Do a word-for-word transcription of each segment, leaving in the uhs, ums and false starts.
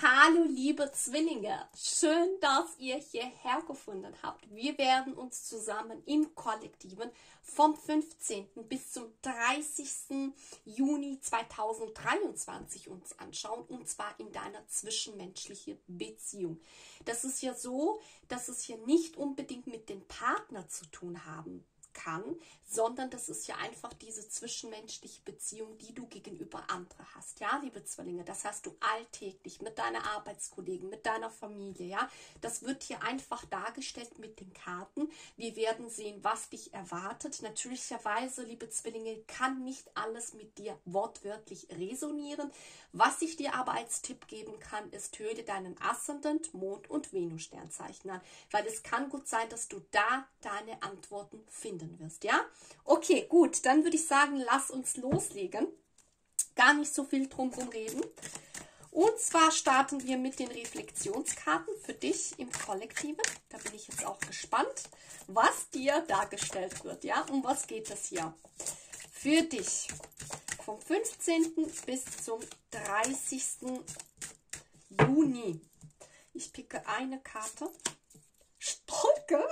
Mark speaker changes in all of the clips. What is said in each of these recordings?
Speaker 1: Hallo liebe Zwillinge, schön, dass ihr hierher gefunden habt. Wir werden uns zusammen im Kollektiven vom fünfzehnten bis zum dreißigsten Juni zweitausenddreiundzwanzig uns anschauen, und zwar in deiner zwischenmenschlichen Beziehung. Das ist ja so, dass es hier nicht unbedingt mit dem Partner zu tun haben kann, sondern das ist ja einfach diese zwischenmenschliche Beziehung, die du gegenüber anderen hast, ja, liebe Zwillinge, das hast du alltäglich mit deiner Arbeitskollegen, mit deiner Familie, ja, das wird hier einfach dargestellt mit den Karten. Wir werden sehen, was dich erwartet. Natürlicherweise, liebe Zwillinge, kann nicht alles mit dir wortwörtlich resonieren. Was ich dir aber als Tipp geben kann, ist, höre dir deinen Aszendent, Mond und Venus-Sternzeichen an, weil es kann gut sein, dass du da deine Antworten findest wirst, ja? Okay, gut, dann würde ich sagen, lass uns loslegen. Gar nicht so viel drum herum reden. Und zwar starten wir mit den Reflexionskarten für dich im Kollektiven. Da bin ich jetzt auch gespannt, was dir dargestellt wird, ja? Um was geht es hier? Für dich vom fünfzehnten bis zum dreißigsten Juni. Ich picke eine Karte. Stolke.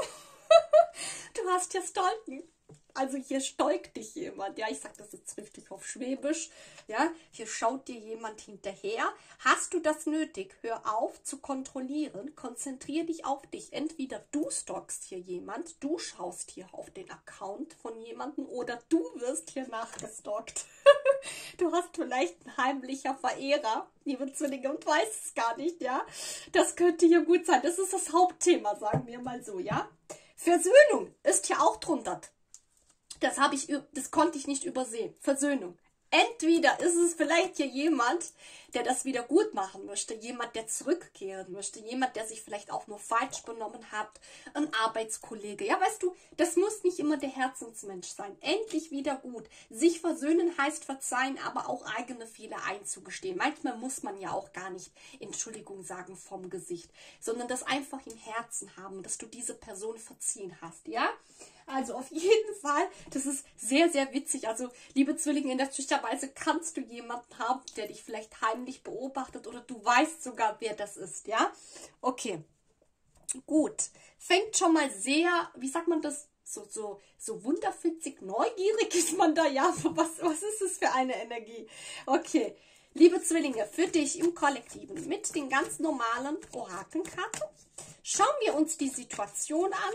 Speaker 1: Du hast hier Stolken. Also hier stolkt dich jemand. Ja, ich sage das jetzt richtig auf Schwäbisch. Ja, hier schaut dir jemand hinterher. Hast du das nötig? Hör auf zu kontrollieren. Konzentriere dich auf dich. Entweder du stalkst hier jemand, du schaust hier auf den Account von jemandem, oder du wirst hier nachgestalkt. Du hast vielleicht einen heimlicher Verehrer, liebe Zwillinge, und weißt es gar nicht, ja. Das könnte hier gut sein. Das ist das Hauptthema, sagen wir mal so, ja. Versöhnung ist hier auch drunter. Das habe ich, das konnte ich nicht übersehen. Versöhnung. Entweder ist es vielleicht hier jemand, der das wieder gut machen möchte, jemand, der zurückkehren möchte, jemand, der sich vielleicht auch nur falsch benommen hat, ein Arbeitskollege. Ja, weißt du, das muss nicht immer der Herzensmensch sein. Endlich wieder gut. Sich versöhnen heißt verzeihen, aber auch eigene Fehler einzugestehen. Manchmal muss man ja auch gar nicht Entschuldigung sagen vom Gesicht, sondern das einfach im Herzen haben, dass du diese Person verziehen hast, ja? Also auf jeden Fall, das ist sehr, sehr witzig. Also, liebe Zwillinge, in der Weise kannst du jemanden haben, der dich vielleicht heimlich beobachtet, oder du weißt sogar, wer das ist, ja? Okay, gut. Fängt schon mal sehr, wie sagt man das, so, so, so wunderfitzig, neugierig ist man da, ja? Was, was ist das für eine Energie? Okay, liebe Zwillinge, für dich im Kollektiven mit den ganz normalen Orakelkarten schauen wir uns die Situation an.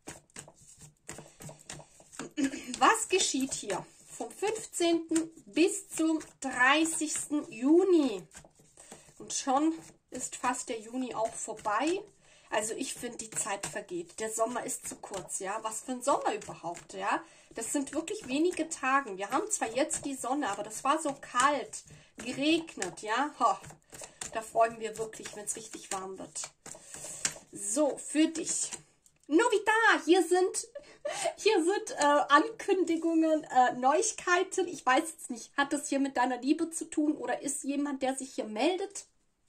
Speaker 1: Was geschieht hier vom fünfzehnten bis zum dreißigsten Juni? Und schon ist fast der Juni auch vorbei. Also ich finde, die Zeit vergeht. Der Sommer ist zu kurz, ja. Was für ein Sommer überhaupt, ja. Das sind wirklich wenige Tage. Wir haben zwar jetzt die Sonne, aber das war so kalt, geregnet, ja. Ho, da freuen wir wirklich, wenn es richtig warm wird. So, für dich. Novita, hier sind... Hier sind äh, Ankündigungen, äh, Neuigkeiten. Ich weiß jetzt nicht, hat das hier mit deiner Liebe zu tun oder ist jemand, der sich hier meldet?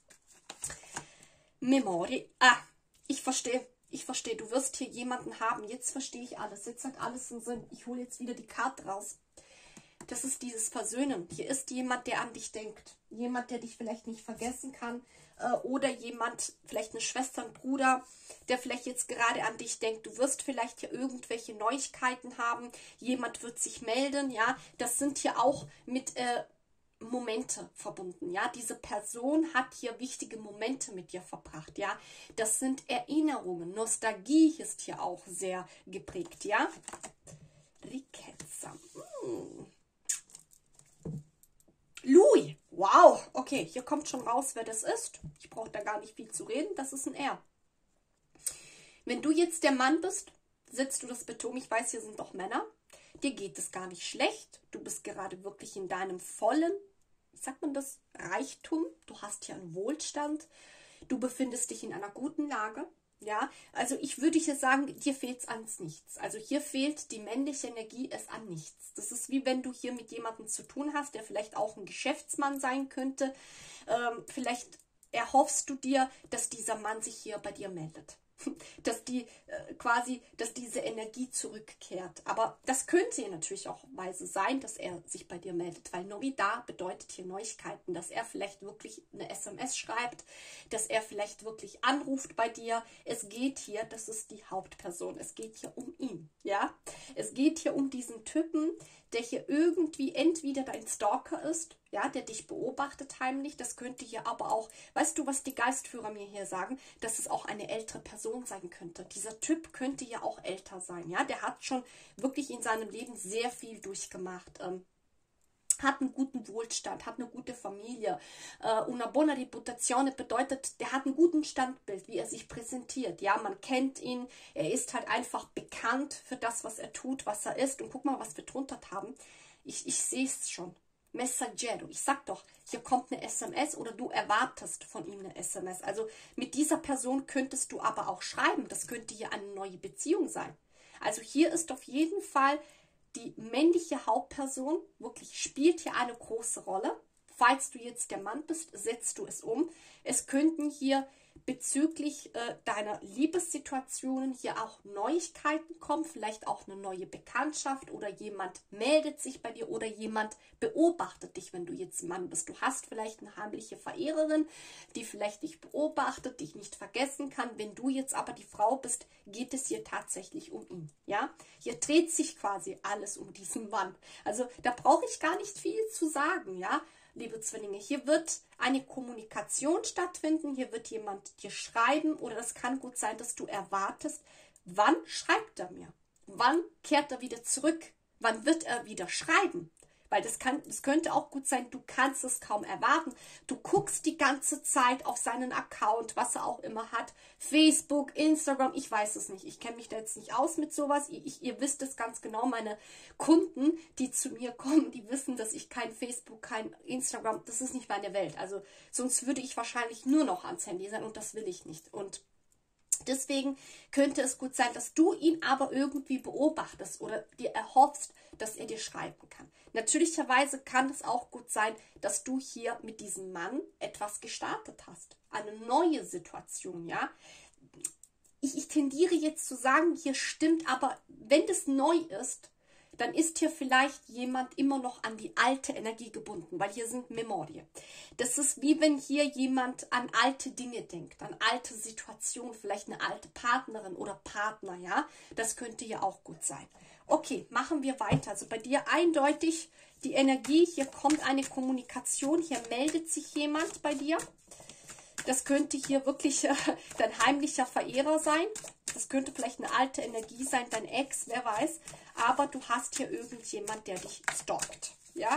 Speaker 1: Memory. Ah, ich verstehe. Ich verstehe. Du wirst hier jemanden haben. Jetzt verstehe ich alles. Jetzt hat alles einen Sinn. Ich hole jetzt wieder die Karte raus. Das ist dieses Versöhnen. Hier ist jemand, der an dich denkt. Jemand, der dich vielleicht nicht vergessen kann. Äh, oder jemand, vielleicht eine Schwester, ein Bruder, der vielleicht jetzt gerade an dich denkt. Du wirst vielleicht hier irgendwelche Neuigkeiten haben. Jemand wird sich melden. Ja, das sind hier auch mit äh, Momente verbunden. Ja, diese Person hat hier wichtige Momente mit dir verbracht. Ja, das sind Erinnerungen. Nostalgie ist hier auch sehr geprägt. Ja, Riketsa. Hm. Louis, wow, okay, hier kommt schon raus, wer das ist. Ich brauche da gar nicht viel zu reden, das ist ein Er. Wenn du jetzt der Mann bist, setzt du das bitte um, ich weiß, hier sind doch Männer, dir geht es gar nicht schlecht, du bist gerade wirklich in deinem vollen, wie sagt man das, Reichtum, du hast hier einen Wohlstand, du befindest dich in einer guten Lage. Ja, also ich würde hier sagen, dir fehlt es an nichts. Also hier fehlt die männliche Energie es an nichts. Das ist wie wenn du hier mit jemandem zu tun hast, der vielleicht auch ein Geschäftsmann sein könnte. Ähm, vielleicht erhoffst du dir, dass dieser Mann sich hier bei dir meldet. dass die äh, quasi, dass diese Energie zurückkehrt. Aber das könnte natürlich auch weise sein, dass er sich bei dir meldet, weil Novida bedeutet hier Neuigkeiten, dass er vielleicht wirklich eine S M S schreibt, dass er vielleicht wirklich anruft bei dir. Es geht hier, das ist die Hauptperson, es geht hier um ihn, ja. Es geht hier um diesen Typen, der hier irgendwie entweder dein Stalker ist, ja, der dich beobachtet heimlich. Das könnte hier aber auch, weißt du, was die Geistführer mir hier sagen, dass es auch eine ältere Person sein könnte. Dieser Typ könnte ja auch älter sein, ja. Der hat schon wirklich in seinem Leben sehr viel durchgemacht. Ähm, hat einen guten Wohlstand, hat eine gute Familie. Uh, una buona reputazione bedeutet, der hat einen guten Standbild, wie er sich präsentiert. Ja, man kennt ihn, er ist halt einfach bekannt für das, was er tut, was er ist. Und guck mal, was wir drunter haben. Ich, ich sehe es schon. Messaggero. Ich sag doch, hier kommt eine S M S oder du erwartest von ihm eine S M S. Also mit dieser Person könntest du aber auch schreiben. Das könnte hier eine neue Beziehung sein. Also hier ist auf jeden Fall die männliche Hauptperson, wirklich spielt hier eine große Rolle. Falls du jetzt der Mann bist, setzt du es um. Es könnten hier bezüglich äh, deiner Liebessituationen hier auch Neuigkeiten kommen, vielleicht auch eine neue Bekanntschaft oder jemand meldet sich bei dir oder jemand beobachtet dich, wenn du jetzt Mann bist. Du hast vielleicht eine heimliche Verehrerin, die vielleicht dich beobachtet, dich nicht vergessen kann. Wenn du jetzt aber die Frau bist, geht es hier tatsächlich um ihn. Ja? Hier dreht sich quasi alles um diesen Mann. Also da brauche ich gar nicht viel zu sagen, ja. Liebe Zwillinge, hier wird eine Kommunikation stattfinden, hier wird jemand dir schreiben oder es kann gut sein, dass du erwartest, wann schreibt er mir? Wann kehrt er wieder zurück? Wann wird er wieder schreiben? Weil das, kann, das könnte auch gut sein, du kannst es kaum erwarten. Du guckst die ganze Zeit auf seinen Account, was er auch immer hat. Facebook, Instagram, ich weiß es nicht. Ich kenne mich da jetzt nicht aus mit sowas. Ich, ich, ihr wisst es ganz genau. Meine Kunden, die zu mir kommen, die wissen, dass ich kein Facebook, kein Instagram, das ist nicht meine Welt. Also sonst würde ich wahrscheinlich nur noch ans Handy sein und das will ich nicht. Und deswegen könnte es gut sein, dass du ihn aber irgendwie beobachtest oder dir erhoffst, dass er dir schreiben kann. Natürlicherweise kann es auch gut sein, dass du hier mit diesem Mann etwas gestartet hast. Eine neue Situation, ja. Ich, ich tendiere jetzt zu sagen, hier stimmt, aber wenn das neu ist, dann ist hier vielleicht jemand immer noch an die alte Energie gebunden, weil hier sind Memorie. Das ist wie wenn hier jemand an alte Dinge denkt, an alte Situationen, vielleicht eine alte Partnerin oder Partner, ja. Das könnte ja auch gut sein. Okay, machen wir weiter. Also bei dir eindeutig die Energie, hier kommt eine Kommunikation, hier meldet sich jemand bei dir. Das könnte hier wirklich äh, dein heimlicher Verehrer sein. Das könnte vielleicht eine alte Energie sein, dein Ex, wer weiß. Aber du hast hier irgendjemand, der dich stalkt. Ja?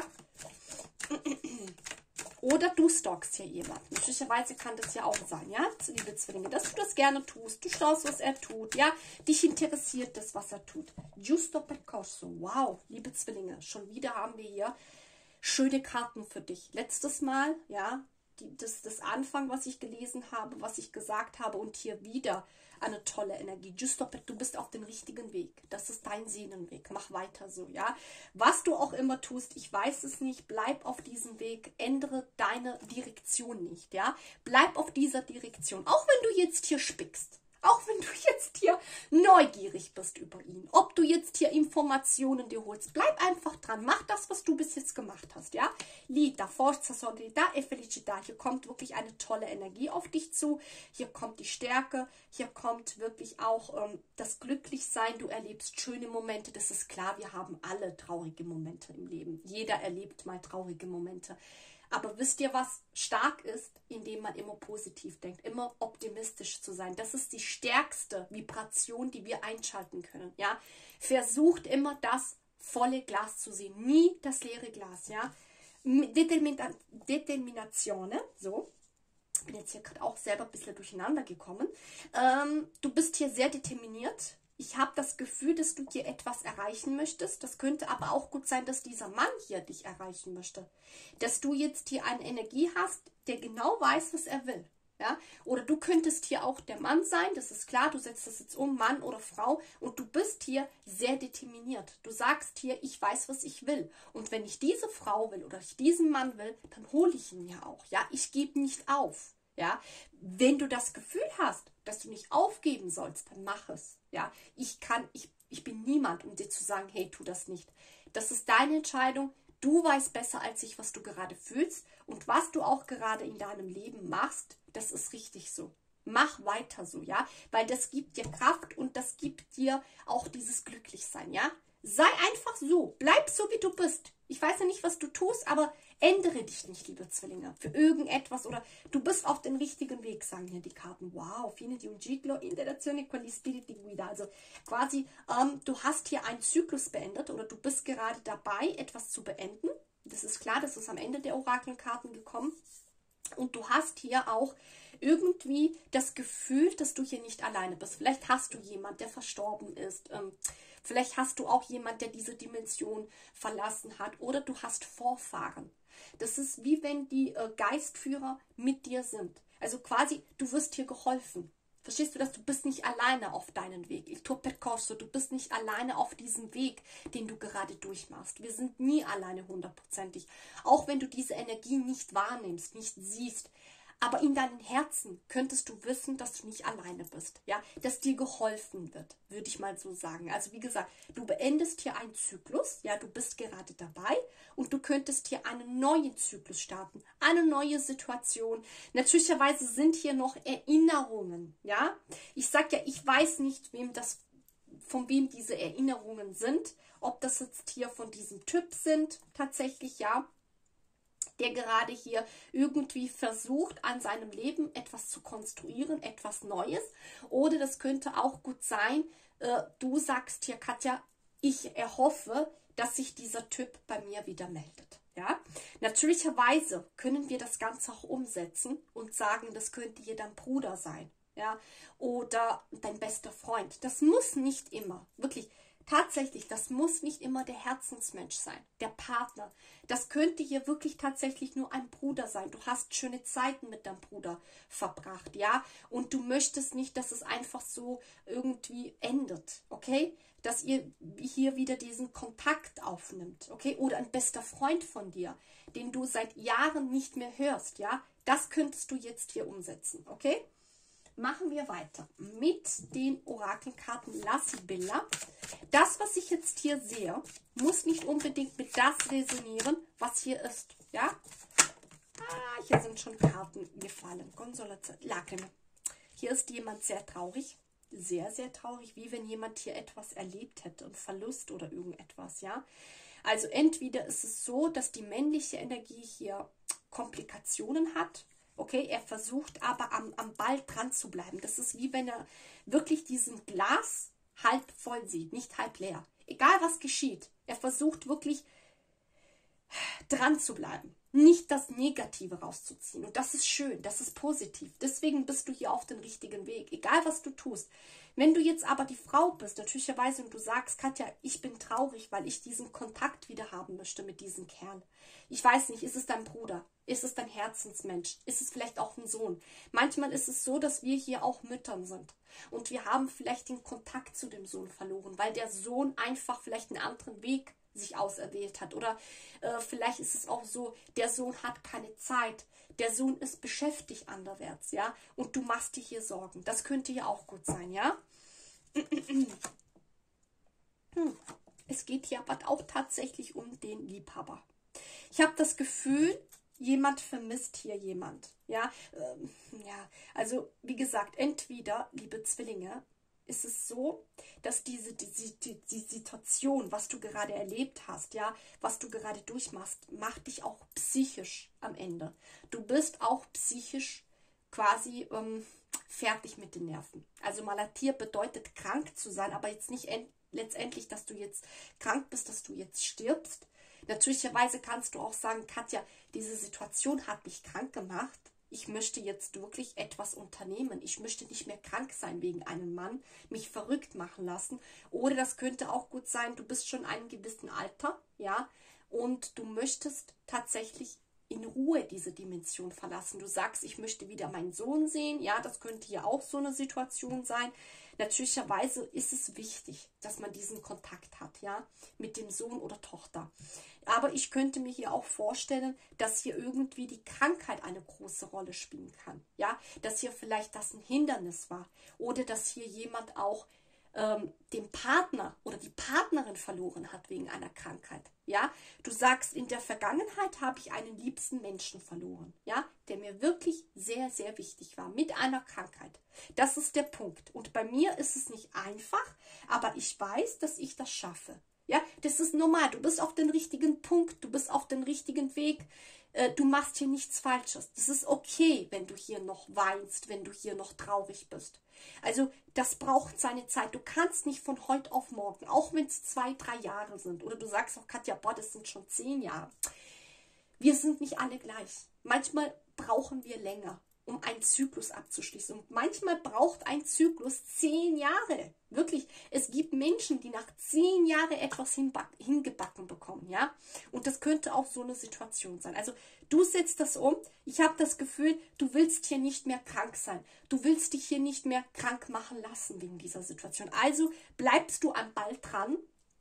Speaker 1: Oder du stalkst hier jemanden. Möglicherweise kann das ja auch sein, ja, liebe Zwillinge, dass du das gerne tust. Du schaust, was er tut, ja. Dich interessiert das, was er tut. Giusto percorso. Wow, liebe Zwillinge, schon wieder haben wir hier schöne Karten für dich. Letztes Mal, ja, die, das, das Anfang, was ich gelesen habe, was ich gesagt habe und hier wieder eine tolle Energie. Giusto, du bist auf dem richtigen Weg. Das ist dein Seelenweg. Mach weiter so, ja. Was du auch immer tust, ich weiß es nicht, bleib auf diesem Weg, ändere deine Direktion nicht, ja. Bleib auf dieser Direktion, auch wenn du jetzt hier spickst. Auch wenn du jetzt hier neugierig bist über ihn, ob du jetzt hier Informationen dir holst, bleib einfach dran, mach das, was du bis jetzt gemacht hast, ja. Lita, Forza, Solidità e Felicità, hier kommt wirklich eine tolle Energie auf dich zu, hier kommt die Stärke, hier kommt wirklich auch ähm, das Glücklichsein, du erlebst schöne Momente, das ist klar, wir haben alle traurige Momente im Leben, jeder erlebt mal traurige Momente. Aber wisst ihr, was stark ist, indem man immer positiv denkt, immer optimistisch zu sein. Das ist die stärkste Vibration, die wir einschalten können. Ja, versucht immer das volle Glas zu sehen, nie das leere Glas. Ja, Determina Determination, so. Ich bin jetzt hier gerade auch selber ein bisschen durcheinander gekommen. Ähm, du bist hier sehr determiniert. Ich habe das Gefühl, dass du hier etwas erreichen möchtest. Das könnte aber auch gut sein, dass dieser Mann hier dich erreichen möchte. Dass du jetzt hier eine Energie hast, der genau weiß, was er will. Ja? Oder du könntest hier auch der Mann sein, das ist klar, du setzt das jetzt um, Mann oder Frau, und du bist hier sehr determiniert. Du sagst hier, ich weiß, was ich will. Und wenn ich diese Frau will oder ich diesen Mann will, dann hole ich ihn ja auch. Ja? Ich gebe nicht auf. Ja? Wenn du das Gefühl hast, dass du nicht aufgeben sollst, dann mach es. Ja, ich kann, ich, ich bin niemand, um dir zu sagen, hey, tu das nicht. Das ist deine Entscheidung. Du weißt besser als ich, was du gerade fühlst und was du auch gerade in deinem Leben machst. Das ist richtig so. Mach weiter so, ja, weil das gibt dir Kraft und das gibt dir auch dieses Glücklichsein, ja. Sei einfach so, bleib so, wie du bist. Ich weiß ja nicht, was du tust, aber ändere dich nicht, liebe Zwillinge, für irgendetwas oder du bist auf dem richtigen Weg, sagen hier die Karten. Wow, fine di un ciclo in relazione con gli spiriti guida. Also quasi, ähm, du hast hier einen Zyklus beendet oder du bist gerade dabei, etwas zu beenden. Das ist klar, das ist am Ende der Orakelkarten gekommen. Und du hast hier auch irgendwie das Gefühl, dass du hier nicht alleine bist. Vielleicht hast du jemand, der verstorben ist. Ähm, vielleicht hast du auch jemand, der diese Dimension verlassen hat. Oder du hast Vorfahren. Das ist wie wenn die äh, Geistführer mit dir sind. Also quasi, du wirst hier geholfen. Verstehst du das? Du bist nicht alleine auf deinem Weg. Il tuo percorso, du bist nicht alleine auf diesem Weg, den du gerade durchmachst. Wir sind nie alleine hundertprozentig. Auch wenn du diese Energie nicht wahrnimmst, nicht siehst. Aber in deinem Herzen könntest du wissen, dass du nicht alleine bist. Ja, dass dir geholfen wird, würde ich mal so sagen. Also wie gesagt, du beendest hier einen Zyklus. Ja, du bist gerade dabei und du könntest hier einen neuen Zyklus starten, eine neue Situation. Natürlicherweise sind hier noch Erinnerungen. Ja, ich sage ja, ich weiß nicht, wem das, von wem diese Erinnerungen sind. Ob das jetzt hier von diesem Typ sind, tatsächlich, ja, der gerade hier irgendwie versucht, an seinem Leben etwas zu konstruieren, etwas Neues. Oder das könnte auch gut sein, äh, du sagst hier, Katja, ich erhoffe, dass sich dieser Typ bei mir wieder meldet. Ja? Natürlicherweise können wir das Ganze auch umsetzen und sagen, das könnte hier dein Bruder sein. Ja? Oder dein bester Freund. Das muss nicht immer, wirklich, tatsächlich, das muss nicht immer der Herzensmensch sein, der Partner. Das könnte hier wirklich tatsächlich nur ein Bruder sein. Du hast schöne Zeiten mit deinem Bruder verbracht, ja? Und du möchtest nicht, dass es einfach so irgendwie endet, okay? Dass ihr hier wieder diesen Kontakt aufnimmt, okay? Oder ein bester Freund von dir, den du seit Jahren nicht mehr hörst, ja? Das könntest du jetzt hier umsetzen, okay? Machen wir weiter mit den Orakelkarten La Sibilla. Das, was ich jetzt hier sehe, muss nicht unbedingt mit das resonieren, was hier ist. Ja? Ah, hier sind schon Karten gefallen. Lacrime. Hier ist jemand sehr traurig. Sehr, sehr traurig, wie wenn jemand hier etwas erlebt hätte, einen Verlust oder irgendetwas. Ja? Also entweder ist es so, dass die männliche Energie hier Komplikationen hat. Okay, er versucht aber am, am Ball dran zu bleiben. Das ist wie wenn er wirklich diesen Glas halb voll sieht, nicht halb leer. Egal was geschieht, er versucht wirklich dran zu bleiben. Nicht das Negative rauszuziehen. Und das ist schön, das ist positiv. Deswegen bist du hier auf dem richtigen Weg, egal was du tust. Wenn du jetzt aber die Frau bist, natürlicherweise, und du sagst, Katja, ich bin traurig, weil ich diesen Kontakt wieder haben möchte mit diesem Kerl. Ich weiß nicht, ist es dein Bruder? Ist es dein Herzensmensch? Ist es vielleicht auch ein Sohn? Manchmal ist es so, dass wir hier auch Müttern sind. Und wir haben vielleicht den Kontakt zu dem Sohn verloren, weil der Sohn einfach vielleicht einen anderen Weg sich auserwählt hat. Oder äh, vielleicht ist es auch so, der Sohn hat keine Zeit. Der Sohn ist beschäftigt anderwärts, ja. Und du machst dir hier Sorgen. Das könnte ja auch gut sein, ja. Hm. Es geht hier aber auch tatsächlich um den Liebhaber. Ich habe das Gefühl, jemand vermisst hier jemand. Ja, ähm, ja, also wie gesagt, entweder, liebe Zwillinge, ist es so, dass diese die, die, die Situation, was du gerade erlebt hast, ja, was du gerade durchmachst, macht dich auch psychisch am Ende. Du bist auch psychisch quasi ähm, fertig mit den Nerven. Also Malatir bedeutet krank zu sein, aber jetzt nicht letztendlich, dass du jetzt krank bist, dass du jetzt stirbst. Natürlicherweise kannst du auch sagen, Katja, diese Situation hat mich krank gemacht. Ich möchte jetzt wirklich etwas unternehmen. Ich möchte nicht mehr krank sein wegen einem Mann, mich verrückt machen lassen. Oder das könnte auch gut sein, du bist schon in einem gewissen Alter, ja, und du möchtest tatsächlich in Ruhe diese Dimension verlassen. Du sagst, ich möchte wieder meinen Sohn sehen. Ja, das könnte ja auch so eine Situation sein. Natürlicherweise ist es wichtig, dass man diesen Kontakt hat, ja, mit dem Sohn oder Tochter. Aber ich könnte mir hier auch vorstellen, dass hier irgendwie die Krankheit eine große Rolle spielen kann, ja, dass hier vielleicht das ein Hindernis war oder dass hier jemand auch ähm, den Partner oder die Partnerin verloren hat wegen einer Krankheit, ja. Du sagst, in der Vergangenheit habe ich einen liebsten Menschen verloren, ja, der mir wirklich sehr, sehr wichtig war, mit einer Krankheit. Das ist der Punkt. Und bei mir ist es nicht einfach, aber ich weiß, dass ich das schaffe. Ja, das ist normal. Du bist auf den richtigen Punkt, du bist auf dem richtigen Weg. Äh, du machst hier nichts Falsches. Das ist okay, wenn du hier noch weinst, wenn du hier noch traurig bist. Also das braucht seine Zeit. Du kannst nicht von heute auf morgen, auch wenn es zwei, drei Jahre sind. Oder du sagst auch, Katja, boah, das sind schon zehn Jahre. Wir sind nicht alle gleich. Manchmal brauchen wir länger, um einen Zyklus abzuschließen. Und manchmal braucht ein Zyklus zehn Jahre. Wirklich, es gibt Menschen, die nach zehn Jahren etwas hingebacken bekommen, ja. Und das könnte auch so eine Situation sein. Also du setzt das um. Ich habe das Gefühl, du willst hier nicht mehr krank sein. Du willst dich hier nicht mehr krank machen lassen wegen dieser Situation. Also bleibst du am Ball dran.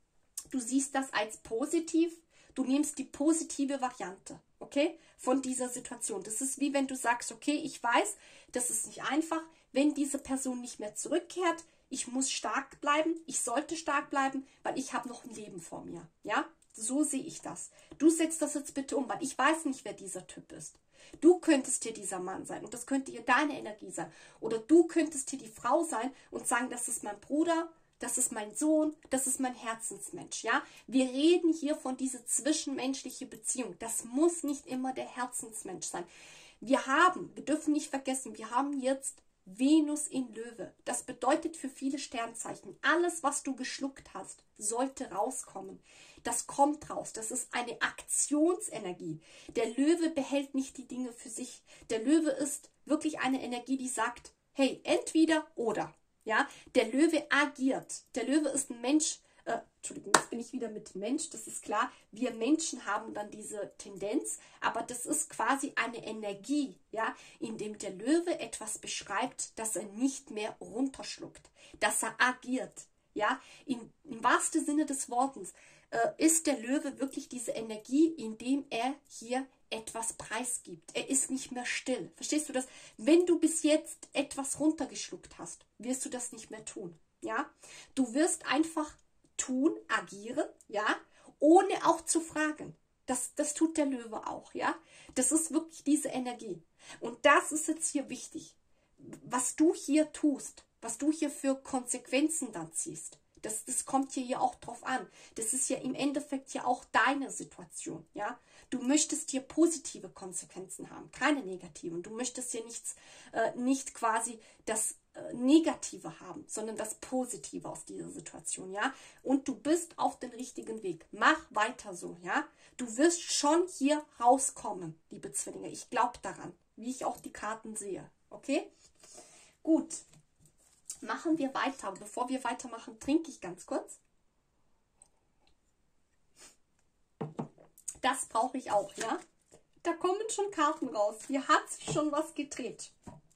Speaker 1: Du siehst das als positiv. Du nimmst die positive Variante, okay, von dieser Situation. Das ist wie wenn du sagst, okay, ich weiß, das ist nicht einfach, wenn diese Person nicht mehr zurückkehrt, ich muss stark bleiben, ich sollte stark bleiben, weil ich habe noch ein Leben vor mir, ja, so sehe ich das. Du setzt das jetzt bitte um, weil ich weiß nicht, wer dieser Typ ist. Du könntest hier dieser Mann sein und das könnte hier deine Energie sein. Oder du könntest hier die Frau sein und sagen, das ist mein Bruder, das ist mein Sohn, das ist mein Herzensmensch, ja. Wir reden hier von dieser zwischenmenschlichen Beziehung. Das muss nicht immer der Herzensmensch sein. Wir haben, wir dürfen nicht vergessen, wir haben jetzt Venus in Löwe. Das bedeutet für viele Sternzeichen, alles, was du geschluckt hast, sollte rauskommen. Das kommt raus. Das ist eine Aktionsenergie. Der Löwe behält nicht die Dinge für sich. Der Löwe ist wirklich eine Energie, die sagt, hey, entweder oder. Ja, der Löwe agiert. Der Löwe ist ein Mensch, äh, Entschuldigung, jetzt bin ich wieder mit Mensch, das ist klar. Wir Menschen haben dann diese Tendenz, aber das ist quasi eine Energie, ja, in dem der Löwe etwas beschreibt, das er nicht mehr runterschluckt, dass er agiert. Ja, in, im wahrsten Sinne des Wortes äh, ist der Löwe wirklich diese Energie, indem er hier etwas preisgibt. Er ist nicht mehr still. Verstehst du das? Wenn du bis jetzt etwas runtergeschluckt hast, wirst du das nicht mehr tun. Ja? Du wirst einfach tun, agieren, ja, ohne auch zu fragen. Das, das tut der Löwe auch, ja. Das ist wirklich diese Energie. Und das ist jetzt hier wichtig. Was du hier tust, was du hier für Konsequenzen dann ziehst, das, das kommt hier ja auch drauf an. Das ist ja im Endeffekt ja auch deine Situation, ja. Du möchtest hier positive Konsequenzen haben, keine negativen. Du möchtest hier nichts, äh, nicht quasi das äh, Negative haben, sondern das Positive aus dieser Situation, ja. Und du bist auf dem richtigen Weg. Mach weiter so, ja. Du wirst schon hier rauskommen, liebe Zwillinge. Ich glaube daran, wie ich auch die Karten sehe, okay? Gut, machen wir weiter. Bevor wir weitermachen, trinke ich ganz kurz. Das brauche ich auch, ja. Da kommen schon Karten raus. Hier hat sich schon was gedreht.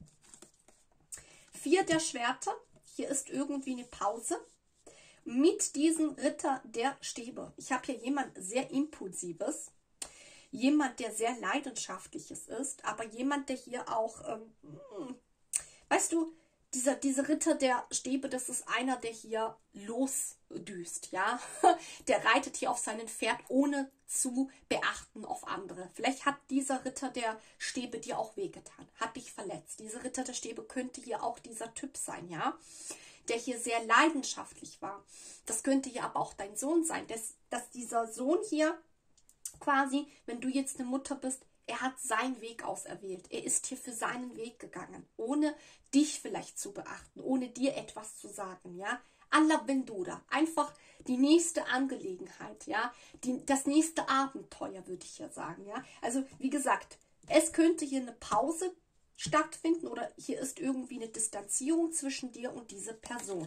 Speaker 1: Vier der Schwerter. Hier ist irgendwie eine Pause. Mit diesem Ritter der Stäbe. Ich habe hier jemand sehr Impulsives. Jemand, der sehr Leidenschaftliches ist. Aber jemand, der hier auch, ähm, weißt du, Dieser, dieser Ritter der Stäbe, das ist einer, der hier losdüst, ja. Der reitet hier auf seinem Pferd, ohne zu beachten auf andere. Vielleicht hat dieser Ritter der Stäbe dir auch wehgetan, hat dich verletzt. Dieser Ritter der Stäbe könnte hier auch dieser Typ sein, ja. Der hier sehr leidenschaftlich war. Das könnte hier aber auch dein Sohn sein, dass, dass dieser Sohn hier quasi, wenn du jetzt eine Mutter bist, er hat seinen Weg auserwählt. Er ist hier für seinen Weg gegangen, ohne dich vielleicht zu beachten, ohne dir etwas zu sagen, ja. Alla Vendura, einfach die nächste Angelegenheit, ja, die, das nächste Abenteuer, würde ich ja sagen, ja. Also, wie gesagt, es könnte hier eine Pause stattfinden oder hier ist irgendwie eine Distanzierung zwischen dir und dieser Person.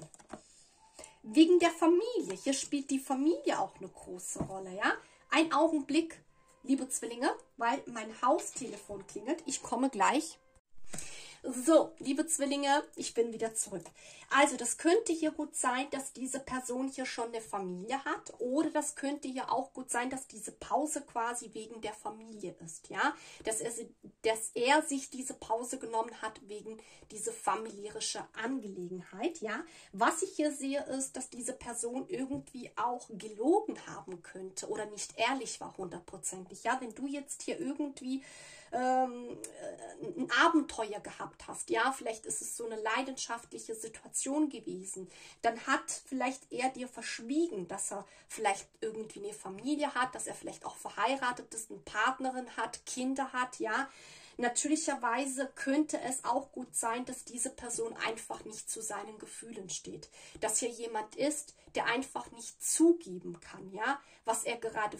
Speaker 1: Wegen der Familie, hier spielt die Familie auch eine große Rolle, ja. Ein Augenblick, liebe Zwillinge, weil mein Haustelefon klingelt. Ich komme gleich. So, liebe Zwillinge, ich bin wieder zurück. Also, das könnte hier gut sein, dass diese Person hier schon eine Familie hat, oder das könnte hier auch gut sein, dass diese Pause quasi wegen der Familie ist, ja, dass er, dass er sich diese Pause genommen hat wegen dieser familiärische Angelegenheit, ja. Was ich hier sehe, ist, dass diese Person irgendwie auch gelogen haben könnte oder nicht ehrlich war, hundertprozentig, ja. Wenn du jetzt hier irgendwie ähm, ein Abenteuer gehabt hast, ja, vielleicht ist es so eine leidenschaftliche Situation gewesen, dann hat vielleicht er dir verschwiegen, dass er vielleicht irgendwie eine Familie hat, dass er vielleicht auch verheiratet ist, eine Partnerin hat, Kinder hat, ja. Natürlicherweise könnte es auch gut sein, dass diese Person einfach nicht zu seinen Gefühlen steht. Dass hier jemand ist, der einfach nicht zugeben kann, ja, was er gerade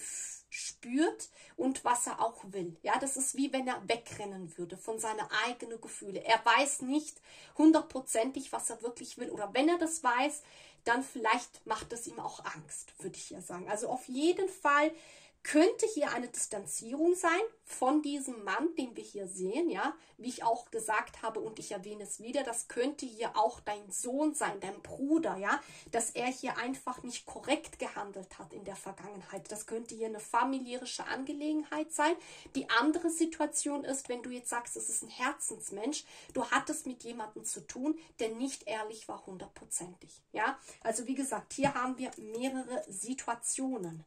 Speaker 1: spürt und was er auch will. Ja, das ist wie wenn er wegrennen würde von seinen eigenen Gefühlen. Er weiß nicht hundertprozentig, was er wirklich will. Oder wenn er das weiß, dann vielleicht macht es ihm auch Angst, würde ich ja sagen. Also auf jeden Fall könnte hier eine Distanzierung sein von diesem Mann, den wir hier sehen, ja, wie ich auch gesagt habe, und ich erwähne es wieder, das könnte hier auch dein Sohn sein, dein Bruder, ja, dass er hier einfach nicht korrekt gehandelt hat in der Vergangenheit. Das könnte hier eine familiäre Angelegenheit sein. Die andere Situation ist, wenn du jetzt sagst, es ist ein Herzensmensch, du hattest mit jemandem zu tun, der nicht ehrlich war, hundertprozentig, ja. Also wie gesagt, hier haben wir mehrere Situationen.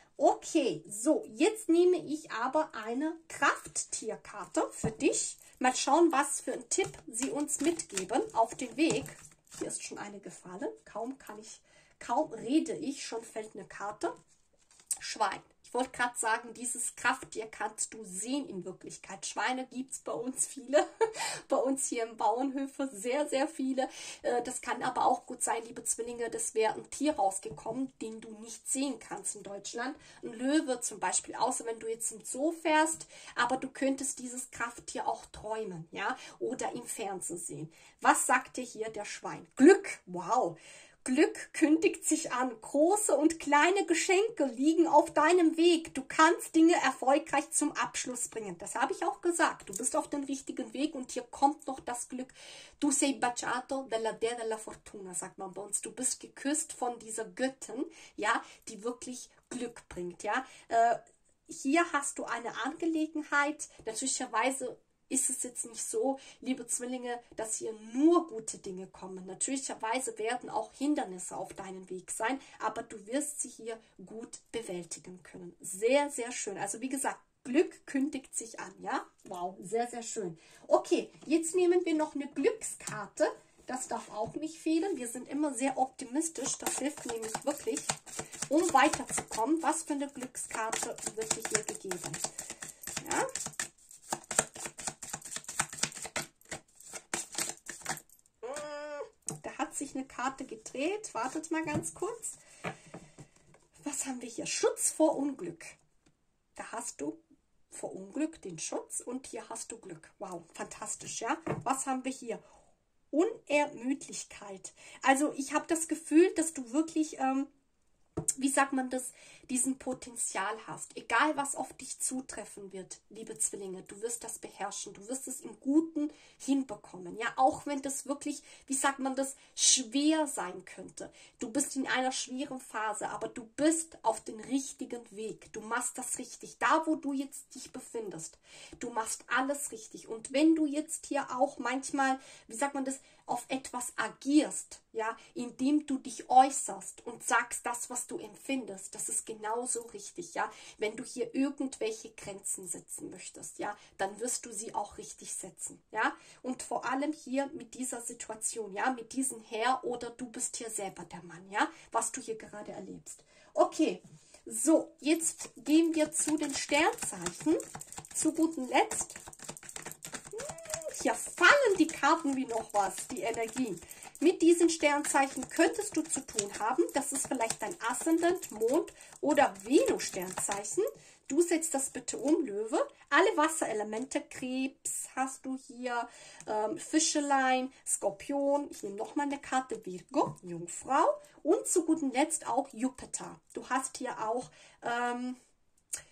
Speaker 1: Okay, so, jetzt nehme ich aber eine Krafttierkarte für dich. Mal schauen, was für einen Tipp sie uns mitgeben auf den Weg. Hier ist schon eine gefallen. Kaum kann ich, kaum rede ich, schon fällt eine Karte. Schwein. Ich wollte gerade sagen, dieses Krafttier kannst du sehen in Wirklichkeit. Schweine gibt es bei uns viele, bei uns hier im Bauernhöfe sehr, sehr viele. Das kann aber auch gut sein, liebe Zwillinge, das wäre ein Tier rausgekommen, den du nicht sehen kannst in Deutschland. Ein Löwe zum Beispiel, außer wenn du jetzt im Zoo fährst, aber du könntest dieses Krafttier auch träumen, ja, oder im Fernsehen sehen. Was sagt dir hier der Schwein? Glück, wow! Glück kündigt sich an. Große und kleine Geschenke liegen auf deinem Weg. Du kannst Dinge erfolgreich zum Abschluss bringen. Das habe ich auch gesagt. Du bist auf dem richtigen Weg und hier kommt noch das Glück. Tu sei baciato dalla dea della fortuna, sagt man bei uns. Du bist geküsst von dieser Göttin, ja, die wirklich Glück bringt, ja. Äh, hier hast du eine Angelegenheit, natürlicherweise ist es jetzt nicht so, liebe Zwillinge, dass hier nur gute Dinge kommen. Natürlicherweise werden auch Hindernisse auf deinem Weg sein, aber du wirst sie hier gut bewältigen können. Sehr, sehr schön. Also wie gesagt, Glück kündigt sich an, ja? Wow, sehr, sehr schön. Okay, jetzt nehmen wir noch eine Glückskarte. Das darf auch nicht fehlen. Wir sind immer sehr optimistisch. Das hilft nämlich wirklich, um weiterzukommen. Was für eine Glückskarte wird dir hier gegeben? Ja? Sich eine Karte gedreht. Wartet mal ganz kurz. Was haben wir hier? Schutz vor Unglück. Da hast du vor Unglück den Schutz und hier hast du Glück. Wow, fantastisch, ja? Was haben wir hier? Unermüdlichkeit. Also ich habe das Gefühl, dass du wirklich, ähm, wie sagt man das, diesen Potenzial hast. Egal, was auf dich zutreffen wird, liebe Zwillinge, du wirst das beherrschen. Du wirst es im Guten hinbekommen. Ja, auch wenn das wirklich, wie sagt man das, schwer sein könnte. Du bist in einer schweren Phase, aber du bist auf dem richtigen Weg. Du machst das richtig. Da, wo du jetzt dich befindest, du machst alles richtig. Und wenn du jetzt hier auch manchmal, wie sagt man das, auf etwas agierst, ja, indem du dich äußerst und sagst das, was du empfindest, das ist genauso richtig, ja. Wenn du hier irgendwelche Grenzen setzen möchtest, ja, dann wirst du sie auch richtig setzen, ja. Und vor allem hier mit dieser Situation, ja, mit diesem Herr oder du bist hier selber der Mann, ja, was du hier gerade erlebst. Okay, so, jetzt gehen wir zu den Sternzeichen. Zu gutem Letzt. Hier fallen die Karten wie noch was, die Energien. Mit diesen Sternzeichen könntest du zu tun haben. Das ist vielleicht dein Aszendent, Mond oder Venus-Sternzeichen. Du setzt das bitte um, Löwe. Alle Wasserelemente, Krebs hast du hier, ähm, Fischelein, Skorpion. Ich nehme nochmal eine Karte, Virgo, Jungfrau. Und zu gutem Letzt auch Jupiter. Du hast hier auch ähm,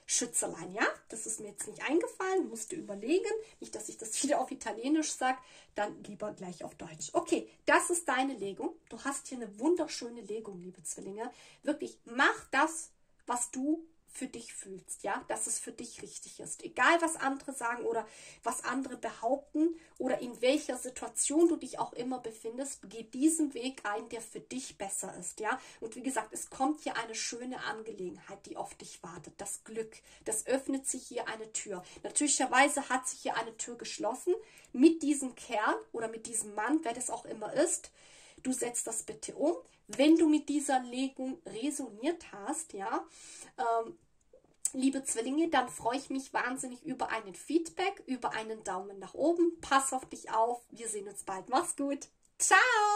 Speaker 1: Schützelein, ja? Das ist mir jetzt nicht eingefallen, musste überlegen. Nicht, dass ich das wieder auf Italienisch sage, dann lieber gleich auf Deutsch. Okay, das ist deine Legung. Du hast hier eine wunderschöne Legung, liebe Zwillinge. Wirklich, mach das, was du für dich fühlst, ja, dass es für dich richtig ist. Egal, was andere sagen oder was andere behaupten oder in welcher Situation du dich auch immer befindest, geh diesen Weg ein, der für dich besser ist, ja. Und wie gesagt, es kommt hier eine schöne Angelegenheit, die auf dich wartet. Das Glück, das öffnet sich hier eine Tür. Natürlicherweise hat sich hier eine Tür geschlossen mit diesem Kerl oder mit diesem Mann, wer das auch immer ist. Du setzt das bitte um. Wenn du mit dieser Legung resoniert hast, ja, ähm, liebe Zwillinge, dann freue ich mich wahnsinnig über einen Feedback, über einen Daumen nach oben. Pass auf dich auf. Wir sehen uns bald. Mach's gut. Ciao.